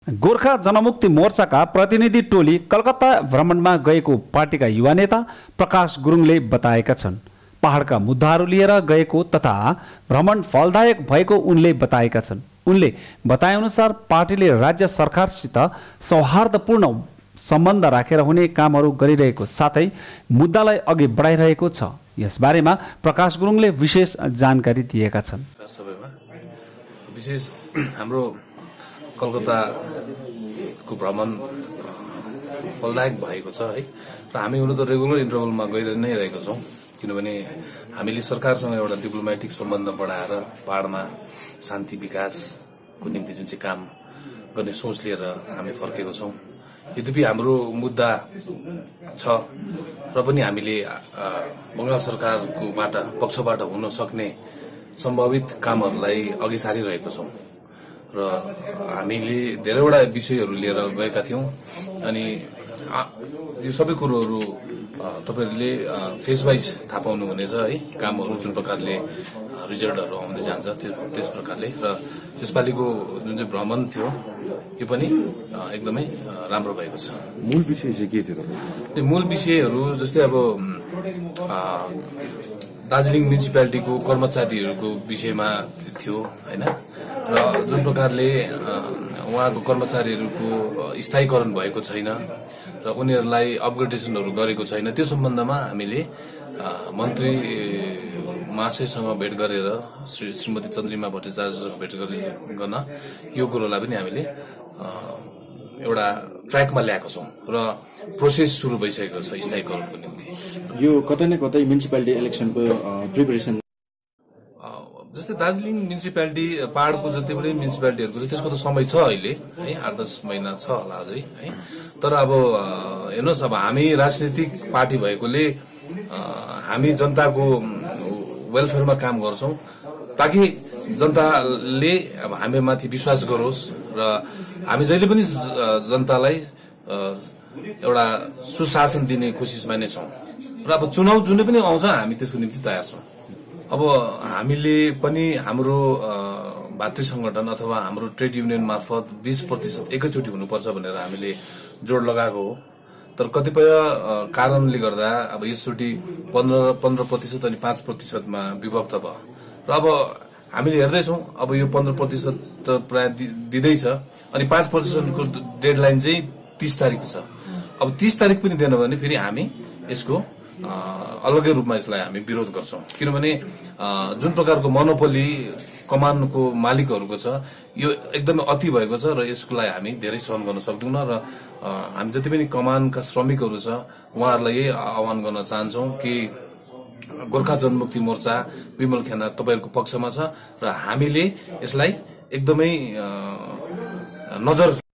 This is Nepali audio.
गोर्खा जनमुक्ति मोर्चाका प्रतिनिधि टोली कलकत्ता भ्रमणमा गएको पार्टीका युवा नेता प्रकाश गुरुङले बताएका छन्। पहाडका मुद्दाहरू लिएर गएको तथा भ्रमण फलदायक भएको उनले बताएका छन्। उनले बताएअनुसार पार्टीले राज्य सरकारसित सौहार्दपूर्ण सम्बन्ध राखेर हुने कामहरू गरिरहेको साथै मुद्दालाई अघि बढाइरहेको छ। यसबारेमा प्रकाश गुरुङले विशेष जानकारी दिएका छन्। विशेष हाम्रो कलकत्ताको भ्रमण फलदायक भएको छ है, र हामी हुन त रेगुलर इन्टरभलमा गइरहै नै रहेको छौं, किनभने हामीले सरकारसँग एउटा डिप्लोमेटिक सम्बन्ध बढाएर पहाडमा शान्ति विकासको निम्ति जुन चाहिँ काम गर्ने सोच लिएर हामी फर्केको छौं। यद्यपि हाम्रो मुद्दा छ र पनि हामीले बंगाल सरकारको पक्षबाट हुन सक्ने सम्भावित कामहरूलाई अघि सारिरहेको छौं र हामीले धेरैवटा विषयहरू लिएर गएका थियौं। अनि यो सबै कुरोहरू तपाईहरुले फेज वाइज थाहा पाउनु हुनेछ है, कामहरू जुन प्रकारले रिजल्टहरू आउँदै जान्छ त्यस प्रकारले। र यसपालिको जुन चाहिँ भ्रमण थियो यो पनि एकदमै राम्रो भएको छ। मूल विषय चाहिँ के थियो? त्यो मूल विषयहरू जस्तै अब दार्जिलिङ म्युनिसिपालिटीको कर्मचारीहरूको विषयमा थियो हैन, र जुन प्रकारले उहाँको कर्मचारीहरूको स्थायीकरण भएको छैन र उनीहरूलाई अपग्रेडेसनहरू गरेको छैन, त्यो सम्बन्धमा हामीले मन्त्री महाशयसँग भेट गरेर श्रीमती चन्द्रिमा भट्टाचार्यसँग भेट गर्न यो कुरोलाई पनि हामीले एउटा ट्र्याकमा ल्याएको छौं र प्रोसेस सुरु भइसकेको छ स्थायीकरणको निम्ति। यो कतै न कतै म्युनिसिपालिटी इलेक्सनको प्रिपरेसन, जस्तै दार्जिलिङ म्युनिसिपालिटी पहाडको जति पनि म्युनिसिपालिटीहरूको छ त्यसको त समय छ अहिले है, 8-10 महिना छ होला अझै है। तर अब हेर्नुहोस्, अब हामी राजनीतिक पार्टी भएकोले हामी जनताको वेलफेयरमा काम गर्छौं ताकि जनताले अब हामीमाथि विश्वास गरोस् र हामी जहिले पनि जनतालाई एउटा सुशासन दिने कोसिसमा नै छौं। र अब चुनाव जुनै पनि आउँछ हामी त्यसको निम्ति तयार छौं। अब हामीले पनि हाम्रो भातृ संगठन अथवा हाम्रो ट्रेड युनियन मार्फत 20% एकैचोटि हुनुपर्छ भनेर हामीले जोड लगाएको हो। तर कतिपय कारणले गर्दा अब यसचोटि 15% अनि 5%मा विभक्त भयो र अब हामीले हेर्दैछौं, अब यो 15% त प्राय दिँदैछ अनि 5%को डेडलाइन चाहिँ 30 तारिक छ। अब 30 तारिक पनि दिएन भने फेरि हामी यसको अलगै रूपमा यसलाई हामी विरोध गर्छौं, किनभने जुन प्रकारको मोनोपोली कमानको मालिकहरूको छ यो एकदमै अति भएको छ र यसलाई हामी धेरै सहन गर्न सक्दैनौं। र हामी जति पनि कमानका श्रमिकहरू छ उहाँहरूलाई यही आह्वान गर्न चाहन्छौं कि गोर्खा जनमुक्ति मोर्चा विमल खेना तपाईहरुको पक्षमा छ र हामीले यसलाई एकदमै नजर